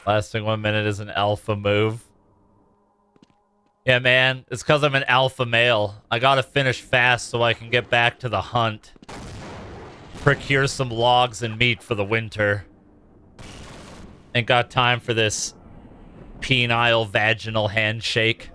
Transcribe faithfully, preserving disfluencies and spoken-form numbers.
Lasting one minute is an alpha move. Yeah, man, it's because I'm an alpha male. I gotta finish fast so I can get back to the hunt. Procure some logs and meat for the winter. Ain't got time for this penile vaginal handshake.